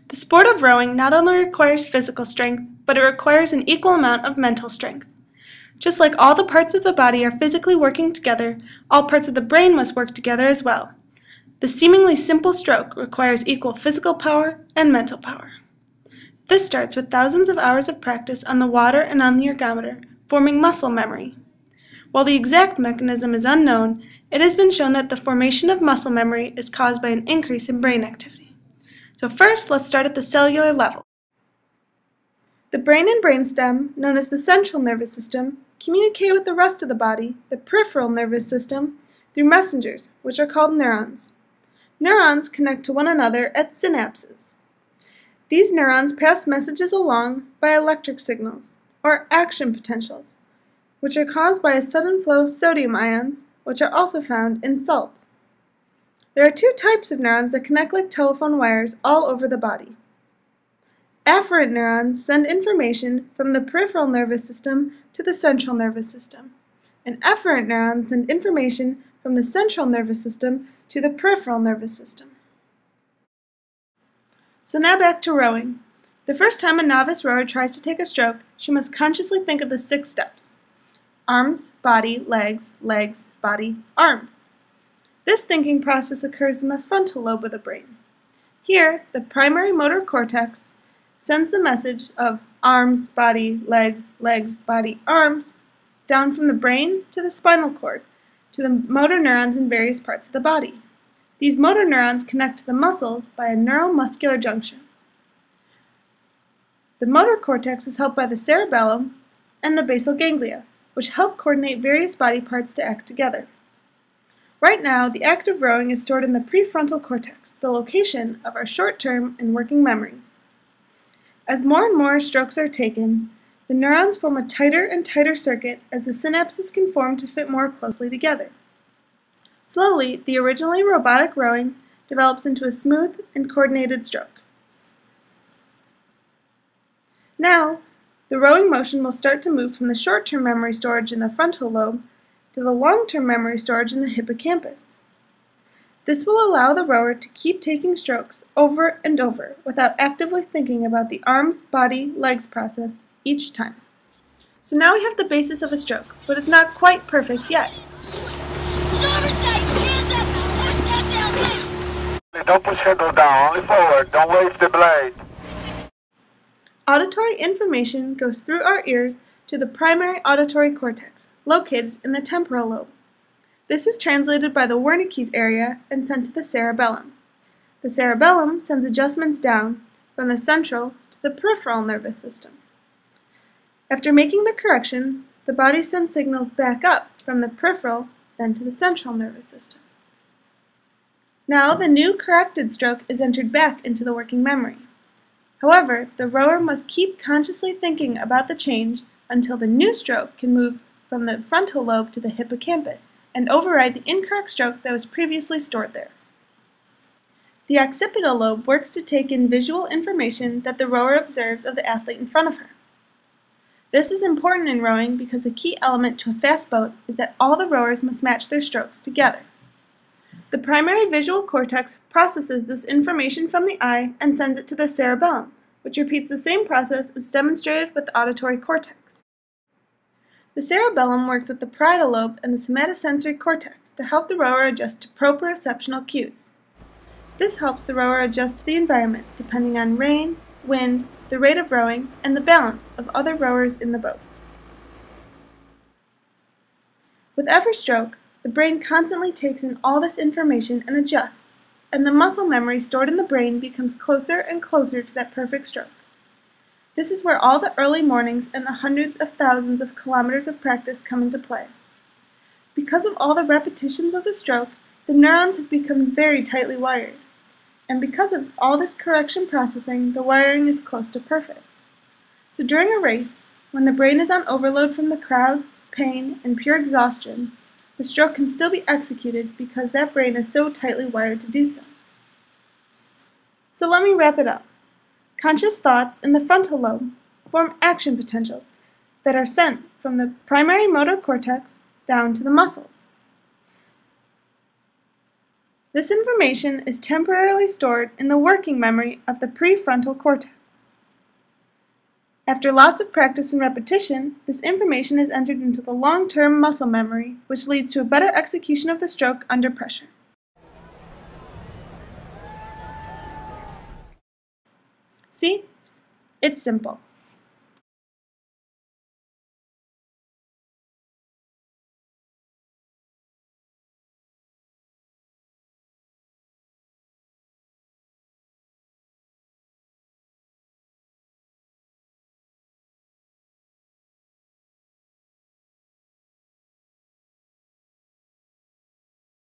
The sport of rowing not only requires physical strength, but it requires an equal amount of mental strength. Just like all the parts of the body are physically working together, all parts of the brain must work together as well. The seemingly simple stroke requires equal physical power and mental power. This starts with thousands of hours of practice on the water and on the ergometer, forming muscle memory. While the exact mechanism is unknown, it has been shown that the formation of muscle memory is caused by an increase in brain activity. So first, let's start at the cellular level. The brain and brainstem, known as the central nervous system, communicate with the rest of the body, the peripheral nervous system, through messengers, which are called neurons. Neurons connect to one another at synapses. These neurons pass messages along by electric signals, or action potentials, which are caused by a sudden flow of sodium ions, which are also found in salt. There are two types of neurons that connect like telephone wires all over the body. Afferent neurons send information from the peripheral nervous system to the central nervous system, and efferent neurons send information from the central nervous system to the peripheral nervous system. So now back to rowing. The first time a novice rower tries to take a stroke, she must consciously think of the 6 steps. Arms, body, legs, legs, body, arms. This thinking process occurs in the frontal lobe of the brain. Here, the primary motor cortex sends the message of arms, body, legs, legs, body, arms down from the brain to the spinal cord to the motor neurons in various parts of the body. These motor neurons connect to the muscles by a neuromuscular junction. The motor cortex is helped by the cerebellum and the basal ganglia, which help coordinate various body parts to act together. Right now, the act of rowing is stored in the prefrontal cortex, the location of our short-term and working memories. As more and more strokes are taken, the neurons form a tighter and tighter circuit as the synapses can form to fit more closely together. Slowly, the originally robotic rowing develops into a smooth and coordinated stroke. Now, the rowing motion will start to move from the short-term memory storage in the frontal lobe to the long-term memory storage in the hippocampus. This will allow the rower to keep taking strokes over and over without actively thinking about the arms, body, legs process each time. So now we have the basis of a stroke, but it's not quite perfect yet. Don't push handle down, only forward. Don't waste the blade. Auditory information goes through our ears to the primary auditory cortex, located in the temporal lobe. This is translated by the Wernicke's area and sent to the cerebellum. The cerebellum sends adjustments down from the central to the peripheral nervous system. After making the correction, the body sends signals back up from the peripheral, then to the central nervous system. Now the new corrected stroke is entered back into the working memory. However, the rower must keep consciously thinking about the change until the new stroke can move from the frontal lobe to the hippocampus and override the incorrect stroke that was previously stored there. The occipital lobe works to take in visual information that the rower observes of the athlete in front of her. This is important in rowing because a key element to a fast boat is that all the rowers must match their strokes together. The primary visual cortex processes this information from the eye and sends it to the cerebellum, which repeats the same process as demonstrated with the auditory cortex. The cerebellum works with the parietal lobe and the somatosensory cortex to help the rower adjust to proprioceptional cues. This helps the rower adjust to the environment depending on rain, wind, the rate of rowing, and the balance of other rowers in the boat. With every stroke, the brain constantly takes in all this information and adjusts, and the muscle memory stored in the brain becomes closer and closer to that perfect stroke. This is where all the early mornings and the hundreds of thousands of kilometers of practice come into play. Because of all the repetitions of the stroke, the neurons have become very tightly wired. And because of all this correction processing, the wiring is close to perfect. So during a race, when the brain is on overload from the crowds, pain, and pure exhaustion, the stroke can still be executed because that brain is so tightly wired to do so. So let me wrap it up. Conscious thoughts in the frontal lobe form action potentials that are sent from the primary motor cortex down to the muscles. This information is temporarily stored in the working memory of the prefrontal cortex. After lots of practice and repetition, this information is entered into the long-term muscle memory, which leads to a better execution of the stroke under pressure. See? It's simple.